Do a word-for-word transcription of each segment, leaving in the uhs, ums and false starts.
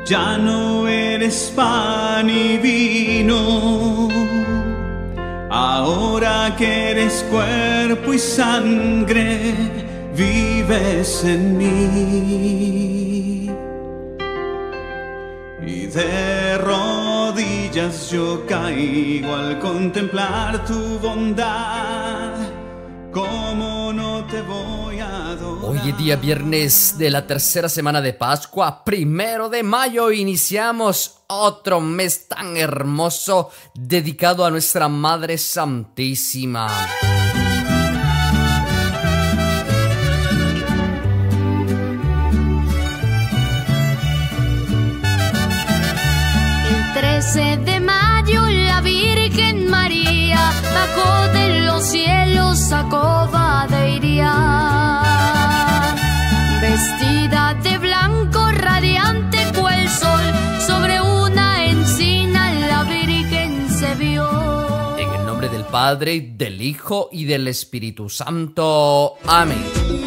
ya no eres pan y vino, ahora que eres cuerpo y sangre, vives en mí. Y de rodillas yo caigo al contemplar tu bondad, ¿cómo no te voy a adorar? Hoy es día viernes de la tercera semana de Pascua, primero de mayo, iniciamos otro mes tan hermoso dedicado a nuestra Madre Santísima. trece de mayo la Virgen María bajó de los cielos a Coba de Iría. Vestida de blanco radiante cual el sol, sobre una encina la Virgen se vio. En el nombre del Padre, del Hijo y del Espíritu Santo. Amén.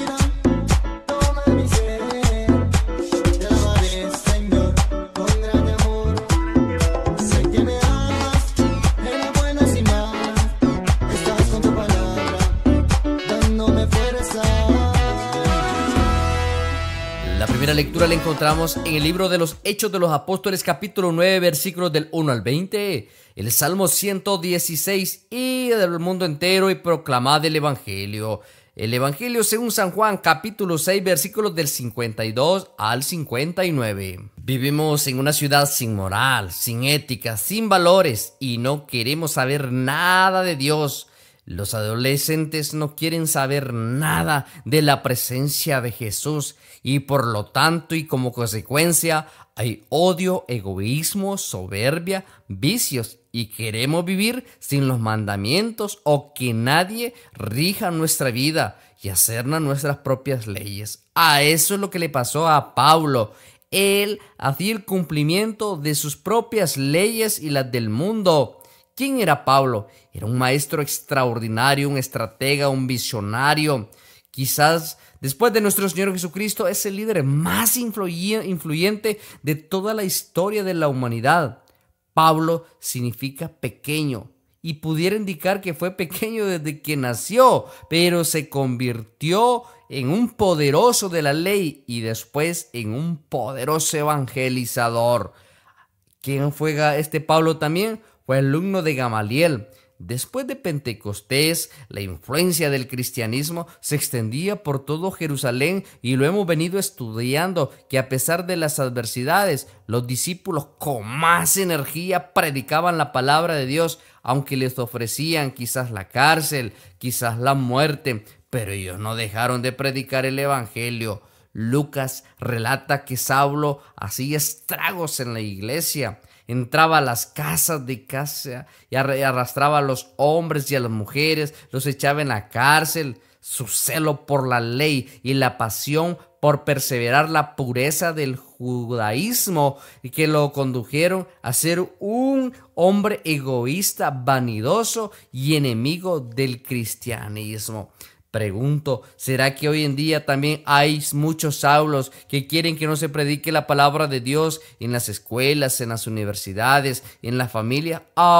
La primera lectura la encontramos en el libro de los Hechos de los Apóstoles, capítulo nueve, versículos del uno al veinte, el Salmo ciento dieciséis, y del mundo entero y proclamad el Evangelio. El Evangelio según San Juan, capítulo seis, versículos del cincuenta y dos al cincuenta y nueve. Vivimos en una ciudad sin moral, sin ética, sin valores, y no queremos saber nada de Dios. Los adolescentes no quieren saber nada de la presencia de Jesús y por lo tanto y como consecuencia hay odio, egoísmo, soberbia, vicios y queremos vivir sin los mandamientos o que nadie rija nuestra vida y hacernos nuestras propias leyes. A eso es lo que le pasó a Pablo. Él hacía el cumplimiento de sus propias leyes y las del mundo. ¿Quién era Pablo? Era un maestro extraordinario, un estratega, un visionario. Quizás después de nuestro Señor Jesucristo es el líder más influyente de toda la historia de la humanidad. Pablo significa pequeño y pudiera indicar que fue pequeño desde que nació, pero se convirtió en un poderoso de la ley y después en un poderoso evangelizador. ¿Quién fue este Pablo también? Fue alumno de Gamaliel. Después de Pentecostés, la influencia del cristianismo se extendía por todo Jerusalén y lo hemos venido estudiando, que a pesar de las adversidades, los discípulos con más energía predicaban la palabra de Dios, aunque les ofrecían quizás la cárcel, quizás la muerte, pero ellos no dejaron de predicar el evangelio. Lucas relata que Saulo hacía estragos en la iglesia. Entraba a las casas de casa y arrastraba a los hombres y a las mujeres, los echaba en la cárcel. Su celo por la ley y la pasión por perseverar la pureza del judaísmo y que lo condujeron a ser un hombre egoísta, vanidoso y enemigo del cristianismo. Pregunto, ¿será que hoy en día también hay muchos Saulos que quieren que no se predique la palabra de Dios en las escuelas, en las universidades, en la familia?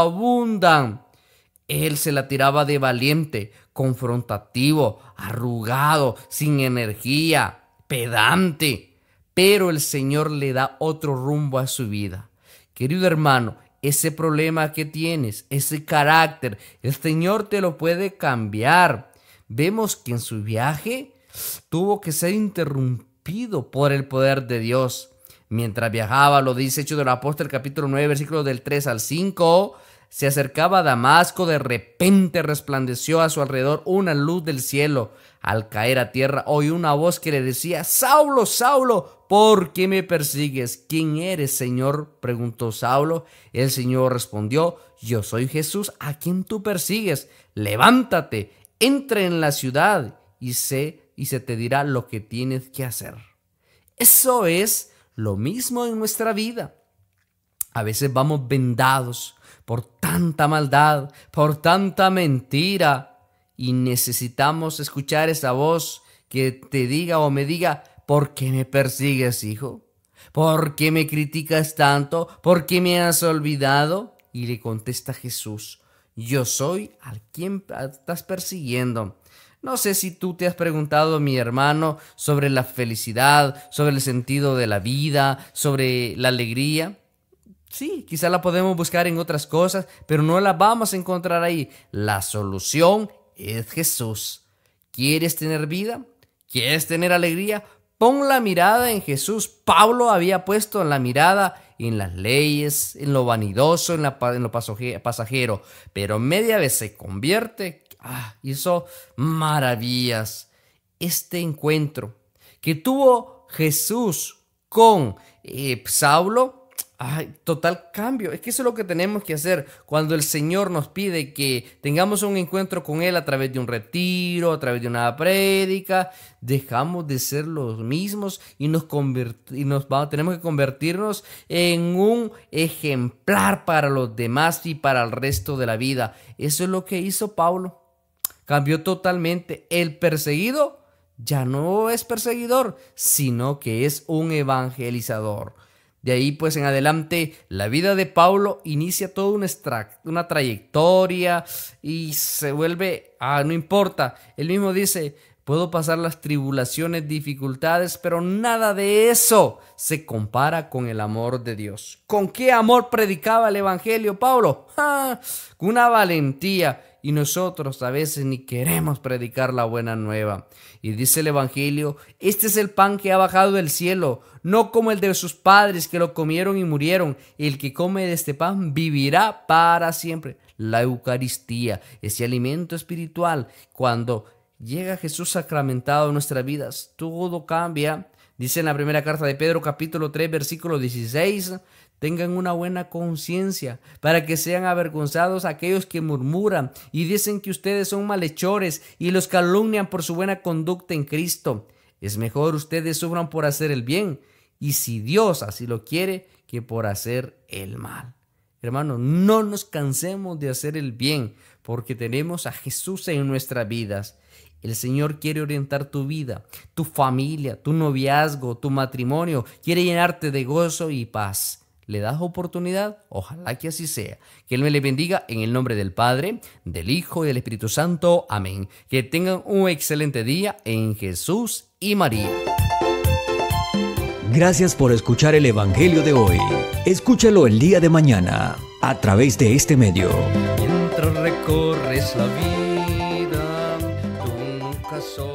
Abundan. Él se la tiraba de valiente, confrontativo, arrugado, sin energía, pedante. Pero el Señor le da otro rumbo a su vida. Querido hermano, ese problema que tienes, ese carácter, el Señor te lo puede cambiar. Vemos que en su viaje tuvo que ser interrumpido por el poder de Dios. Mientras viajaba, lo dice Hechos de los Apóstoles, capítulo nueve, versículos del tres al cinco, se acercaba a Damasco, de repente resplandeció a su alrededor una luz del cielo. Al caer a tierra, oyó una voz que le decía: Saulo, Saulo, ¿por qué me persigues? ¿Quién eres, Señor?, preguntó Saulo. El Señor respondió: yo soy Jesús, a quien tú persigues. Levántate, entra en la ciudad y se, y se te dirá lo que tienes que hacer. Eso es lo mismo en nuestra vida. A veces vamos vendados por tanta maldad, por tanta mentira, y necesitamos escuchar esa voz que te diga o me diga: ¿por qué me persigues, hijo? ¿Por qué me criticas tanto? ¿Por qué me has olvidado? Y le contesta Jesús: yo soy al quien estás persiguiendo. No sé si tú te has preguntado, mi hermano, sobre la felicidad, sobre el sentido de la vida, sobre la alegría. Sí, quizá la podemos buscar en otras cosas, pero no la vamos a encontrar ahí. La solución es Jesús. ¿Quieres tener vida? ¿Quieres tener alegría? Pon la mirada en Jesús. Pablo había puesto la mirada en las leyes, en lo vanidoso, en, la, en lo pasajero, pero media vez se convierte, ah, hizo maravillas. Este encuentro que tuvo Jesús con eh, Saulo, ay, total cambio. Es que eso es lo que tenemos que hacer cuando el Señor nos pide que tengamos un encuentro con Él a través de un retiro, a través de una prédica. Dejamos de ser los mismos y nos, y nos vamos, tenemos que convertirnos en un ejemplar para los demás y para el resto de la vida. Eso es lo que hizo Pablo. Cambió totalmente. El perseguido ya no es perseguidor, sino que es un evangelizador. De ahí pues en adelante la vida de Pablo inicia toda una, una trayectoria y se vuelve, ah, no importa, él mismo dice: puedo pasar las tribulaciones, dificultades, pero nada de eso se compara con el amor de Dios. ¿Con qué amor predicaba el evangelio Pablo? ¡Ah! Con una valentía. Y nosotros a veces ni queremos predicar la buena nueva. Y dice el evangelio: este es el pan que ha bajado del cielo, no como el de sus padres que lo comieron y murieron. El que come de este pan vivirá para siempre. La Eucaristía, ese alimento espiritual, cuando llega Jesús sacramentado en nuestras vidas, todo cambia. Dice en la primera carta de Pedro, capítulo tres, versículo dieciséis: tengan una buena conciencia para que sean avergonzados aquellos que murmuran y dicen que ustedes son malhechores y los calumnian por su buena conducta en Cristo. Es mejor ustedes sufran por hacer el bien, y si Dios así lo quiere, que por hacer el mal. Hermano, no nos cansemos de hacer el bien, porque tenemos a Jesús en nuestras vidas. El Señor quiere orientar tu vida, tu familia, tu noviazgo, tu matrimonio. Quiere llenarte de gozo y paz. ¿Le das oportunidad? Ojalá que así sea. Que Él me le bendiga en el nombre del Padre, del Hijo y del Espíritu Santo. Amén. Que tengan un excelente día en Jesús y María. Gracias por escuchar el Evangelio de hoy. Escúchalo el día de mañana a través de este medio. Mientras recorres la vida, tú nunca solas.